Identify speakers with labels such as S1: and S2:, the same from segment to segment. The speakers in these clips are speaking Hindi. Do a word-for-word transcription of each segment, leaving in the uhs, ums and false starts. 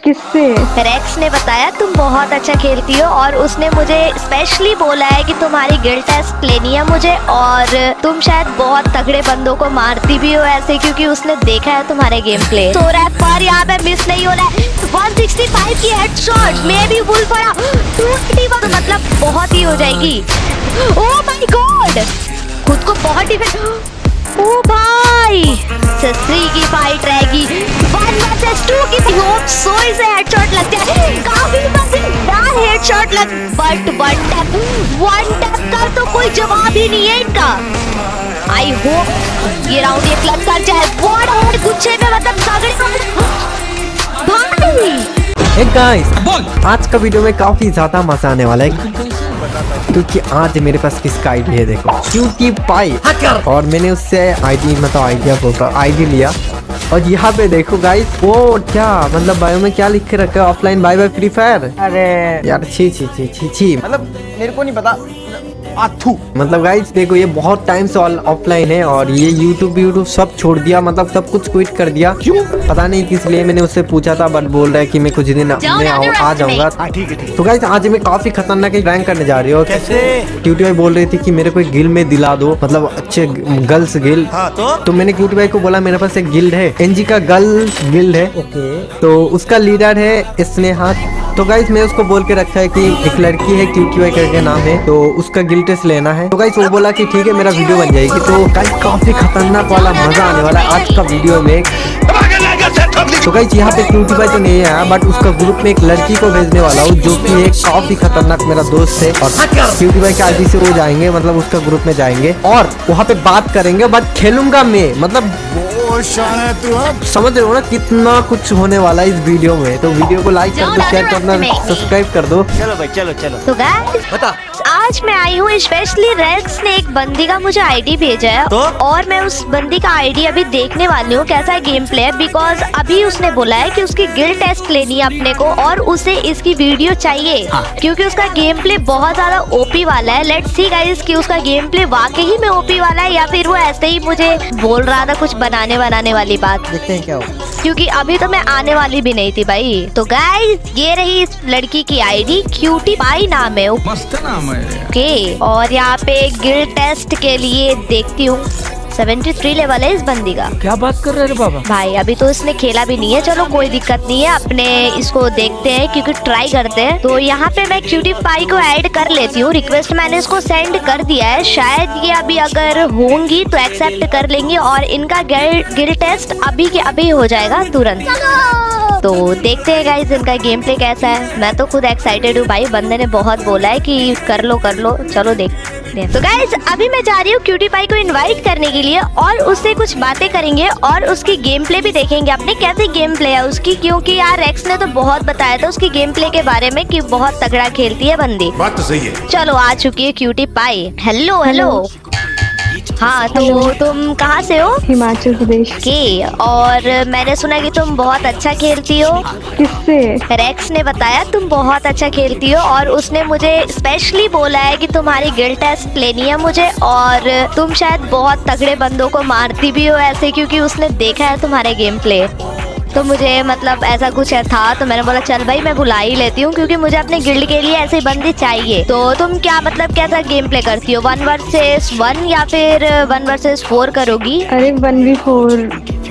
S1: किससे?
S2: रेक्स ने बताया तुम बहुत अच्छा खेलती हो और उसने मुझे स्पेशली बोला है कि तुम्हारी गिल्ड टेस्ट लेनी है मुझे, और तुम शायद बहुत तगड़े बंदों को मारती भी हो ऐसे, क्योंकि उसने देखा है तुम्हारे गेम प्ले। तो रैप पर यहाँ पे मिस नहीं हो रहा है। एक सौ पैंसठ की हेडशॉट में भी वुल्फ आया दो सौ इक्यासी, तो मतलब बहुत ही हो जाएगी। ओह माय गॉड, खुद को बहुत डिफेंस। ओ भाई सस्त्री की फाइट रहेगी, वन वर्सेस टू की होप सो इसे हेडशॉट लगता है, काफी मजेदार हेडशॉट लग, but one tap one tap का तो कोई जवाब ही नहीं है इनका। आई होप ये राउंड ये क्लच कर जाए, वन हेड गुच्छे में मतलब तगड़े भाई।
S3: हे गाइस, आज का वीडियो में काफी ज्यादा मजा आने वाला है, क्योंकि आज मेरे पास किसका आईडी है देखो, क्यूटी पाई, और मैंने उससे आईडी मतलब आइडिया बोलता आईडी लिया, और यहाँ पे देखो गाइस वो क्या मतलब बायो में क्या लिख के रखा है, offline bye bye Free Fire.
S4: अरे
S3: यार छी छी छी छी छी
S4: मतलब मेरे को नहीं पता आथू।
S3: मतलब गाइस देखो ये बहुत टाइम से ऑफलाइन है, और ये यूट्यूब यूट्यूब सब छोड़ दिया, मतलब सब कुछ क्विट कर दिया। क्यों पता नहीं किस लिए, मैंने उससे पूछा था बट बोल रहा है कि मैं कुछ दिन में आ जाऊंगा। तो गाइस आज मैं काफी खतरनाक रैंक करने जा रही हूँ। क्यूटी भाई बोल रही थी कि मेरे को एक गिल में दिला दो, मतलब अच्छे गर्ल्स गिल।
S4: हाँ, तो? तो
S3: मैंने क्यूटी भाई को बोला मेरे पास एक गिल्ड है, एनजी का गर्ल्स गिल्ड है। ओके। तो उसका लीडर है स्नेहा। तो गाइस मैं उसको बोल के रखा है कि एक लड़की है क्यूटी भाई करके नाम है, तो उसका गिल टेस्ट लेना है। तो गाइस वो बोला कि ठीक है मेरा वीडियो बन जाएगी। तो गाइस काफी खतरनाक वाला मजा आने वाला है आज का वीडियो में। तो गाइस यहाँ पे क्यूटी भाई तो नहीं आया, बट उसका ग्रुप में एक लड़की को भेजने वाला हूँ जो कि एक काफी खतरनाक मेरा दोस्त है, और क्यूटी भाई के आईडी से वो जाएंगे, मतलब उसका ग्रुप में जाएंगे और वहाँ पे बात करेंगे, बट खेलूंगा मैं, मतलब समझ रहे हो ना कितना कुछ होने वाला है इस वीडियो में। तो वीडियो को लाइक कर दो, शेयर करना, सब्सक्राइब कर दो।
S4: चलो भाई चलो चलो।
S2: तो गाइस बता, आज मैं आई हूँ स्पेशली रेक्स ने एक बंदी का मुझे आईडी भेजा है, तो? और मैं उस बंदी का आईडी अभी देखने वाली हूँ कैसा गेम प्ले है, बिकॉज अभी उसने बोला है कि उसकी गिल्ड टेस्ट लेनी है अपने को और उसे इसकी वीडियो चाहिए। हाँ। क्योंकि उसका गेम प्ले बहुत ज्यादा ओपी वाला है। लेट्स सी गाइस कि उसका गेम प्ले वाकई में ओपी वाला है या फिर वो ऐसे ही मुझे बोल रहा था कुछ बनाने बनाने वाली बात।
S3: देखते हैं क्या हो,
S2: क्योंकि अभी तो मैं आने वाली भी नहीं थी भाई। तो गाइस ये रही इस लड़की की आईडी, क्यूटी पाई नाम है,
S5: मस्त नाम है।
S2: ओके। और यहाँ पे गिल्ड टेस्ट के लिए देखती हूँ तिहत्तर लेवल है इस बंदी का।
S5: क्या बात कर रहे हैं बाबा
S2: भाई, अभी तो इसने खेला भी नहीं है। चलो कोई दिक्कत नहीं है, अपने इसको देखते हैं क्योंकि ट्राई करते हैं। तो यहाँ पे मैं क्यूटी पाई को ऐड कर लेती हूँ, रिक्वेस्ट मैंने इसको सेंड कर दिया है, शायद ये अभी अगर होंगी तो एक्सेप्ट कर लेंगी और इनका गिल्ड टेस्ट अभी के अभी हो जाएगा तुरंत। तो देखते हैं गाइस इनका गेम प्ले कैसा है। मैं तो खुद एक्साइटेड हूँ भाई, बंदे ने बहुत बोला है कि कर लो कर लो, चलो देखते हैं। तो गाइस अभी मैं जा रही हूँ क्यूटी पाई को इनवाइट करने के लिए और उससे कुछ बातें करेंगे और उसकी गेम प्ले भी देखेंगे अपने कैसे गेम प्ले है उसकी, क्योंकि यार रेक्स ने तो बहुत बताया था उसकी गेम प्ले के बारे में कि बहुत तगड़ा खेलती है बंदी।
S5: बात तो सही है।
S2: चलो आ चुकी है क्यूटी पाई। Hello hello. हाँ तो तुम कहाँ से हो?
S1: हिमाचल प्रदेश
S2: के। और मैंने सुना कि तुम बहुत अच्छा खेलती हो।
S1: किससे?
S2: रेक्स ने बताया तुम बहुत अच्छा खेलती हो और उसने मुझे स्पेशली बोला है कि तुम्हारी गिल्ड टेस्ट लेनी है मुझे, और तुम शायद बहुत तगड़े बंदों को मारती भी हो ऐसे, क्योंकि उसने देखा है तुम्हारे गेम प्ले। तो मुझे मतलब ऐसा कुछ था, तो मैंने बोला चल भाई मैं बुला ही लेती हूँ क्योंकि मुझे अपने गिल्ड के लिए ऐसे बंदे चाहिए। तो तुम क्या मतलब कैसा गेम प्ले करती हो, वन वर्सेस वन या फिर वन वर्सेस फोर करोगी?
S1: अरे वन वी फोर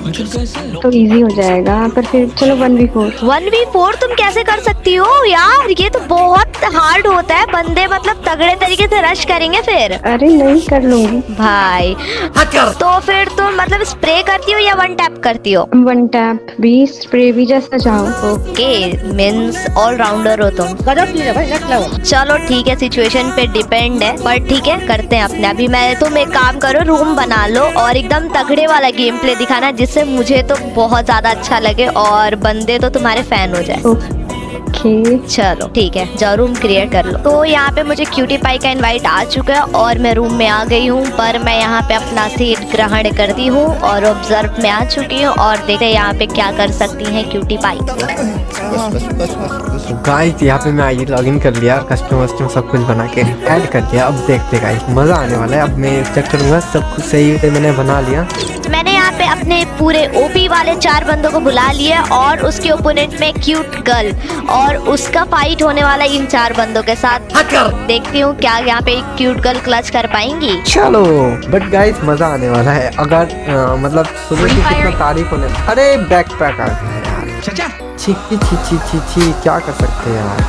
S1: तो इजी हो जाएगा, पर फिर चलो one v four.
S2: One v four तुम कैसे कर सकती हो यार, ये तो बहुत हार्ड होता है, बंदे मतलब तगड़े तरीके से रश करेंगे फिर।
S1: अरे नहीं कर लूंगी भाई।
S2: तो फिर तुम मतलब स्प्रे करती हो या वन टैप करती हो?
S1: वन टैप भी स्प्रे भी जैसा चाहो।
S2: ओके मीन्स ऑल राउंडर हो तुम। चलो ठीक है, सिचुएशन पे डिपेंड है, पर ठीक है करते हैं अपने। अभी मैं तुम एक काम करो, रूम बना लो और एकदम तगड़े वाला गेम प्ले दिखाना जिससे मुझे तो बहुत ज्यादा अच्छा लगे और बंदे तो तुम्हारे फैन हो जाए।
S1: ओके
S2: चलो ठीक है, जाओ रूम क्रिएट कर लो। तो यहाँ पे मुझे क्यूटी पाई का इनवाइट आ चुका है और मैं रूम में आ गई हूँ, पर मैं यहाँ पे अपना सीट ग्रहण करती हूँ और ऑब्जर्व में आ चुकी हूँ और देखते हैं यहाँ पे क्या कर सकती है क्यूटी पाई।
S3: गाइस यहाँ पे मैं आईडी लॉगिन कर लिया, कस्टम वस्टम सब कुछ बना के ऐड कर दिया। अब देखते गाइस मजा आने वाला है। अब मैं चेक करूंगा सब कुछ सही से मैंने बना लिया।
S2: मैंने यहाँ पे अपने पूरे ओपी वाले चार बंदों को बुला लिया और उसके ओपोनेंट में क्यूट गर्ल और उसका फाइट होने वाला इन चार बंदों के साथ। देखती हूँ क्या यहाँ पे क्यूट गर्ल क्लच कर पाएंगी।
S3: चलो बट गाइस मजा आने वाला है। अगर आ, मतलब सुबह की कितना तारीफ होने। अरे बैकपैक आ गया यार। छी छी छी छी छी छी क्या कर सकते हैं यार।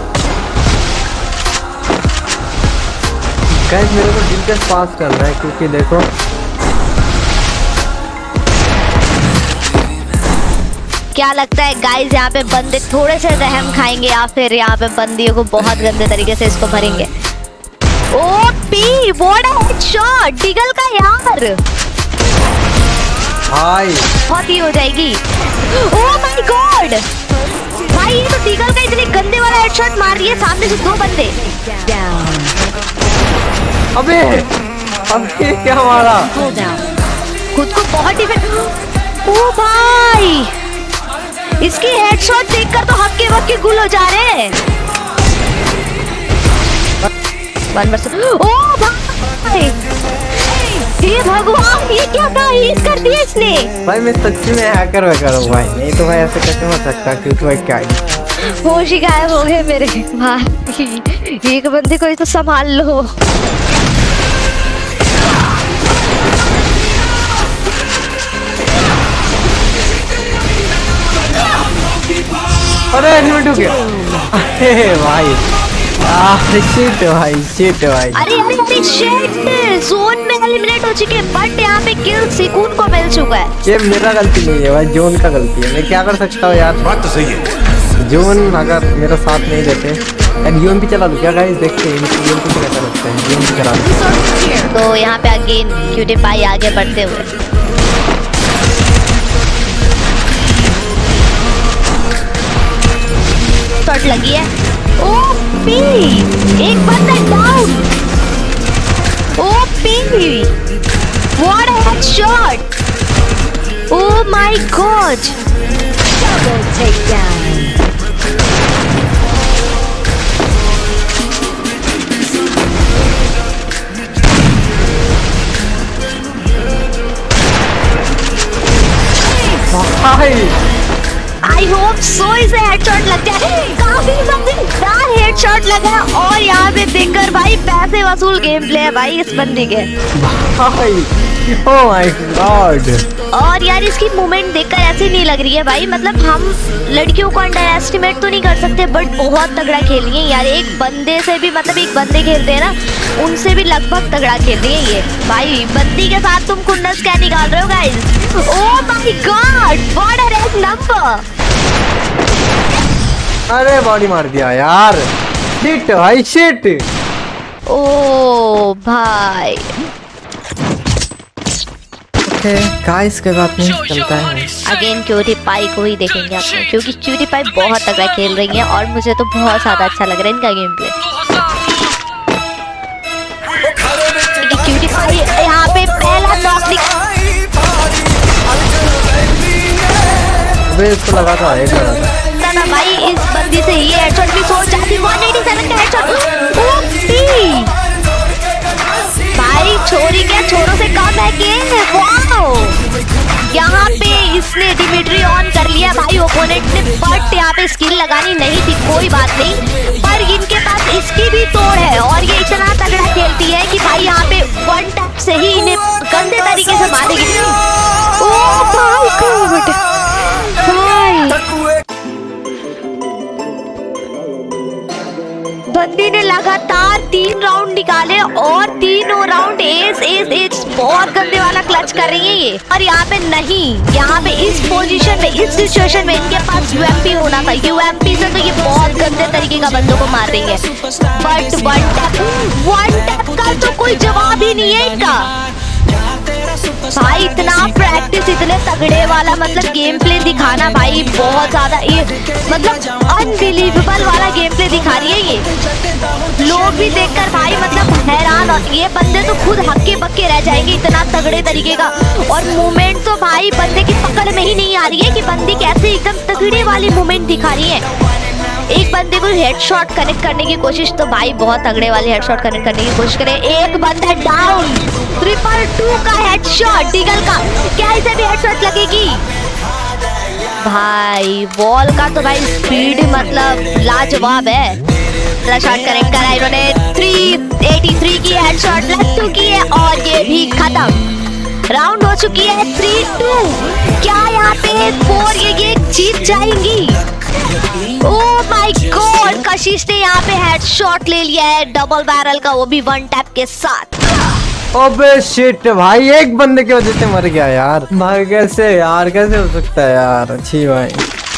S3: गाइस मेरे को दिलचस्प पास करना है क्योंकि देखो
S2: क्या लगता है गाइस यहाँ पे बंदे थोड़े से रहम खाएंगे या फिर यहाँ पे बंदियों को बहुत गंदे तरीके से इसको भरेंगे। OP what a headshot deagle का यार।
S3: हाय
S2: बहुत ही हो जाएगी। ओह माय गॉड भाई ये तो डिगल का इतने गंदे वाला हेडशॉट मार रही है सामने से दो बंदे।
S3: अबे अबे क्या मारा।
S2: खुद को बहुत डिफेंड। ओ भाई इसकी हेडशॉट देखकर तो हक्के वक्के गुल हो जा रहे हैं। वन वर्सेस ओ भाई हे भगवान ये क्या था हील कर दिया इसने।
S3: भाई मैं सच्ची में हैकर वैकर हूँ भाई। नहीं तो भाई ऐसे कैसे हो सकता क्योंकि भाई क्या
S2: होश ही गायब हो गए मेरे भाई। एक बंदे को ही तो संभाल लो।
S3: अरे एलिमिनेट हो गया। अरे भाई शिट भाई शिट भाई।
S2: अरे अरे अरे शिट जोन में एलिमिनेट हो चुके बट यहाँ पे किल सिकून को मिल चुका है।
S3: ये मेरा गलती नहीं है भाई जोन का गलती है। मैं क्या कर सकता हूँ यार।
S6: बात तो सही है।
S3: जोन अगर मेरा साथ नहीं देते यार यूएमपी चला लूँ क्या गाइस। देखते हैं यूएमपी को कैसा लगता है। यूएमपी चला लूँ।
S2: तो यहाँ पे अगेन क्यूटी पाई आगे बढ़ते हुए शॉट लगी है। ओपी एक बंदा down. OP what a headshot. Oh my God double take down. I hope so इसे हेडशॉट लग जाए। काफी मजेदार हेडशॉट लगा और यहाँ पे देखकर भाई पैसे वसूल गेम प्ले है भाई इस बंदे के
S3: भाई। Oh my God.
S2: और यार इसकी मूवमेंट देखकर ऐसी नहीं लग रही है भाई। मतलब हम लड़कियों को अंडर एस्टिमेट तो नहीं कर सकते बट बहुत तगड़ा खेल रही है यार। एक बंदे से भी मतलब एक बंदे खेलते हैं ना उनसे भी लगभग तगड़ा खेल रही है ये भाई। बंदी के साथ तुम खुन्नस क्या निकाल रहे हो guys. Oh my God what a red number.
S3: अरे बॉडी मार दिया यार। शिट भाई शिट।
S2: ओ भाई
S3: ओके गाइस के बात नहीं चलता है।
S2: अगेन क्यूटी पाई को ही देखेंगे आपने क्योंकि क्यूटी पाई बहुत तगड़ा खेल रही है और मुझे तो बहुत ज्यादा अच्छा लग रहा है इनका गेम प्ले। क्यूटी पाई यहाँ पे पहला नॉक
S3: इसको लगा था एक
S2: ना ना भाई इस बंदी से ये हेडशॉट भी सोच जाती। एक सौ सत्तासी का हेडशॉट। ओपी भाई छोरी क्या छोरों से कम है के। वाओ यहाँ पे इसने डिमिट्री ऑन कर लिया भाई ओपोनेंट ने बट यहाँ पे स्किल लगानी नहीं थी कोई बात नहीं पर इनके पास इसकी भी तोड़ है और ये इतना तगड़ा खेलती है कि भाई यहाँ पे वन टैप से ही इन्हें गंदे तरीके से मारेगी। ओह भाई गॉड बंदी ने लगातार तीन राउंड निकाले और तीनों राउंड एस एस एस बहुत गंदे वाला क्लच कर रही है ये। और यहाँ पे नहीं यहाँ पे इस पोजीशन में इस सिचुएशन में इनके पास यूएमपी होना था। यूएमपी से तो ये बहुत गंदे तरीके का बंदों को मार रही है but one tap one tap का तो कोई जवाब ही नहीं है इनका भाई। इतना प्रैक्टिस इतने तगड़े वाला मतलब गेम प्ले दिखाना भाई बहुत ज्यादा ये मतलब अनबिलीवेबल वाला गेम प्ले दिखा रही है ये। लोग भी देखकर भाई मतलब हैरान और ये बंदे तो खुद हक्के बक्के रह जाएंगे इतना तगड़े तरीके का। और मूवमेंट तो भाई बंदे की पकड़ में ही नहीं आ रही है कि बंदी कैसे एकदम तगड़े वाली मूवमेंट दिखा रही है। एक बंदे को हेडशॉट कनेक्ट करने की कोशिश, तो भाई बहुत तगड़े वाले हेडशॉट कनेक्ट करने की कोशिश करे। एक बंदा डाउन, ट्रिपल टू का हेडशॉट डीगल का, क्या इसे भी हेडशॉट लगेगी? भाई बॉल का तो भाई स्पीड मतलब लाजवाब है। शॉट कनेक्ट करा इन्होंने, तीन सौ तिरासी की हेडशॉट लग चुकी है और ये भी खत्म। राउंड हो चुकी है थ्री टू। क्या यहाँ पे फोर ये गेम जीत जाएंगी? ओह माय गॉड, कशिश ने यहाँ पे हेडशॉट ले लिया है डबल बैरल का, वो भी वन टैप के साथ।
S3: अबे शिट भाई, एक बंदे की वजह से मर गया यार। भाई कैसे यार, कैसे हो सकता है यार? अच्छी भाई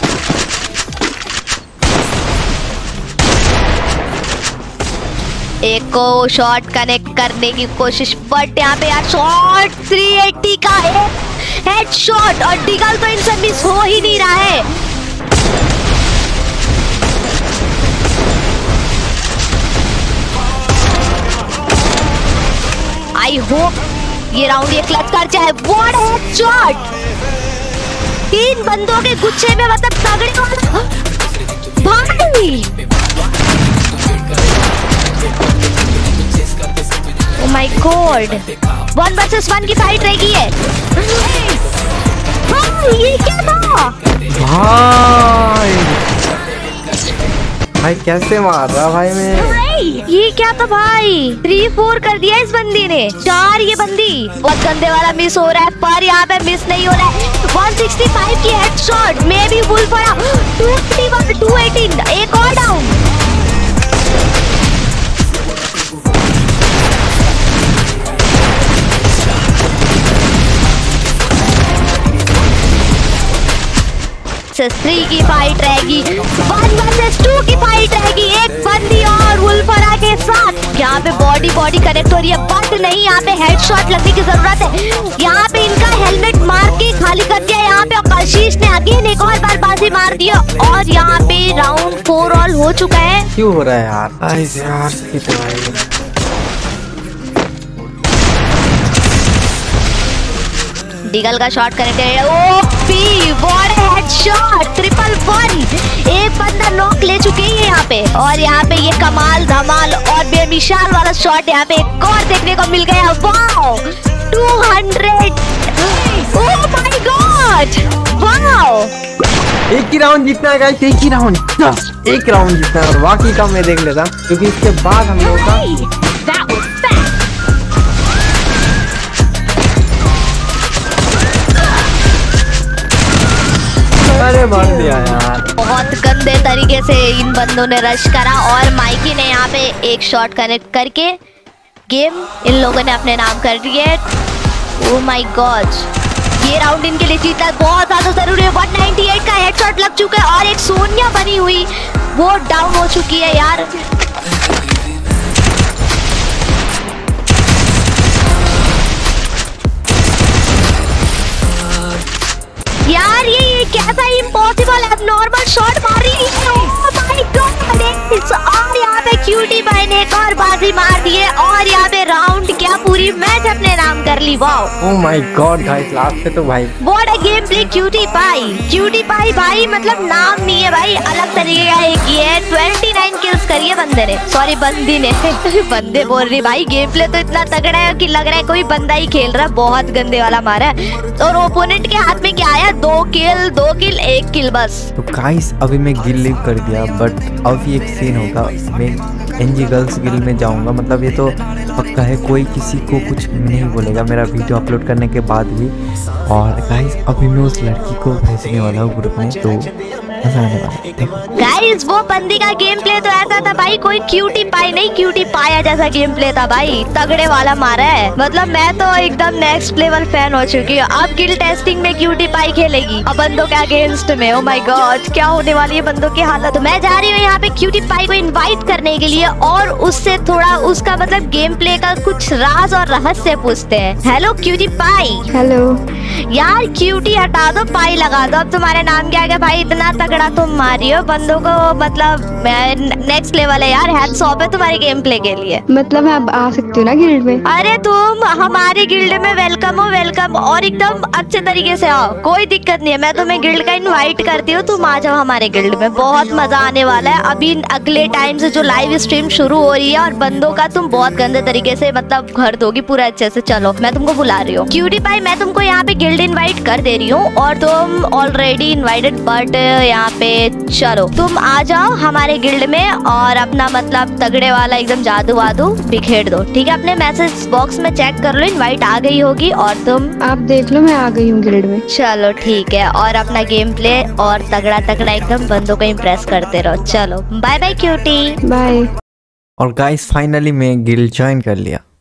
S2: एक को शॉट कनेक्ट करने की कोशिश, बट यहाँ पे यार शॉट तीन सौ अस्सी का एक हेडशॉट और डीगल तो इनसे मिस हो ही नहीं रहा है। आई होप ये राउंड ये क्लच कर जाए। व्हाट हेडशॉट, तीन बंदों के गुच्छे में मतलब तगड़े वाला भाई। Oh my God, one versus one की फाइट रहेगी है। हाँ, ये क्या था?
S3: भाई भाई कैसे मार रहा भाई मैं?
S2: ये क्या था भाई? थ्री फोर कर दिया इस बंदी ने। चार ये बंदी बहुत गंदे वाला मिस हो रहा है, पर यहाँ पे मिस नहीं हो रहा है। एक सौ पैंसठ की हेडशॉट में भी वुल्फ आया। दो सौ इक्यासी, दो सौ अठारह, एक और डाउन। थ्री की फाइट रहेगी, वन वर्सेस टू की फाइट रहेगी, एक बंदी और वुल्फरा के साथ। यहाँ पे बॉडी बॉडी कनेक्ट हो रही है, बट नहीं, यहाँ पे हेडशॉट लगने की जरूरत है। यहाँ पे इनका हेलमेट मार के खाली कर दिया। यहाँ पे कशिश ने अगेन एक और बार बाजी मार दिया और यहाँ पे राउंड फोर ऑल हो चुका है।
S3: क्यों हो रहा है यार? ऐसे यार
S2: डीगल का शॉट कनेक्ट है। OP what headshot, triple one. एक बंदा नॉक ले चुके हैं यहाँ पे और यहाँ पे ये कमाल धमाल और बेमिसाल वाला शॉट यहाँ पे एक और देखने को मिल गया। वाओ, दो सौ। Oh my God, wow.
S3: एक ही राउंड जीतना है गाइस, एक ही राउंड, एक राउंड जीतना है और बाकी का मैं देख लेता क्योंकि इसके बाद हम लोग का अरे मार दिया यार।
S2: बहुत गंदे तरीके से इन बंदों ने रश करा और माइकी ने यहाँ पे एक शॉट कनेक्ट करके गेम इन लोगों ने अपने नाम कर दिया है। ओह माय गॉड, ये राउंड इनके लिए जीतना बहुत ज्यादा जरूरी है। एक सौ अट्ठानवे का हेडशॉट लग चुका है और एक सोनिया बनी हुई वो डाउन हो चुकी है यार। यार ये ये कैसा इम्पॉसिबल एबनॉर्मल शॉट मार रही है। ओह माय गॉड, और यहाँ पे क्यूटी भाई ने एक और बाजी मार दी है और यहाँ पे राउंड क्या पूरी मैच अपने नाम कर ली। Wow,
S3: oh my God guys, last पे तो भाई
S2: what a game play. Cutie pie, cutie pie भाई मतलब नाम नहीं है भाई, अलग तरीके का एक ये है। उनतीस किल्स करिए बंदे ने, सॉरी बंदी ने बंदे बोल रही भाई। गेम प्ले तो इतना तगड़ा है कि लग रहा है कोई बंदा ही खेल रहा है, बहुत गंदे वाला मारा है। और ओपोनेंट के हाथ में क्या आया? दो किल, दो किल, एक किल बस।
S3: तो गाइस अभी मैं गिल लीव कर दिया, बट अभी एक सीन होगा, मैं एनजी गर्ल्स गिल में जाऊंगा, मतलब ये तो पक्का है, कोई किसी को कुछ नहीं बोलेगा मेरा वीडियो अपलोड करने के बाद भी। और गाइस अभी मैं उस लड़की को भेजने वाला हूँ ग्रुप में, तो मजा आने वाला है।
S2: गाइस वो बंदी का गेम प्ले तो ऐसा था भाई, कोई क्यूटी पाई नहीं, क्यूटी पाया जैसा गेम प्ले था भाई, तगड़े वाला मारा है। मतलब मैं तो एकदम नेक्स्ट लेवल फैन हो चुकी हूँ। अब गिल टेस्टिंग में क्यूटी पाई खेलेगी अब बंदों के अगेंस्ट में। ओह माय गॉड, क्या होने वाली है बंदों की हालत। तो मैं जा रही हूँ यहाँ पे क्यूटी पाई को इनवाइट करने के लिए और उससे थोड़ा उसका मतलब गेम प्ले का कुछ राज और रहस्य पूछते हैं। Hello cutie pie.
S1: हेलो
S2: यार क्यूटी हटा दो, पाई लगा दो। अब तुम्हारे नाम क्या है भाई? इतना तक तगड़ा तुम मारी हो बंदों को, मतलब नेक्स्ट लेवल है यार। हैट्स ऑफ है तुम्हारी गेम प्ले के लिए।
S1: मतलब मैं अब आ सकती हूँ ना गिल्ड में?
S2: अरे तुम हमारी गिल्ड में वेलकम हो, वेलकम, और एकदम अच्छे तरीके से आओ, कोई दिक्कत नहीं है। मैं तुम्हें गिल्ड का इनवाइट करती हूँ, तुम आ जाओ हमारे गिल्ड में, बहुत मजा आने वाला है। अभी अगले टाइम से जो लाइव स्ट्रीम शुरू हो रही है और बंदों का तुम बहुत गंदे तरीके से मतलब घर दोगी पूरा अच्छे से। चलो मैं तुमको बुला रही हूँ। क्यूटी पाई मैं तुमको यहाँ पे गिल्ड इनवाइट कर दे रही हूँ और तुम ऑलरेडी इनवाइटेड, बट यहाँ पे चलो तुम आ जाओ हमारे गिल्ड में और अपना मतलब तगड़े वाला एकदम जादू वादू बिखेर दो, ठीक है? अपने मैसेज बॉक्स में चेक कर लो, इनवाइट आ गई होगी और तुम
S1: आप देख लो मैं आ गई हूँ गिल्ड में।
S2: चलो ठीक है, और अपना गेम प्ले और तगड़ा तगड़ा एकदम बंदों को इम्प्रेस करते रहो। चलो बाय बाय क्यूटी,
S1: बाय।
S3: और गाइस फाइनली मैं गिल्ड ज्वाइन कर लिया।